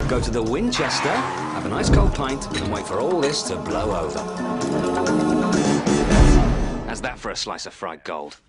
Go to the Winchester, have a nice cold pint, and wait for all this to blow over. How's that for a slice of fried gold?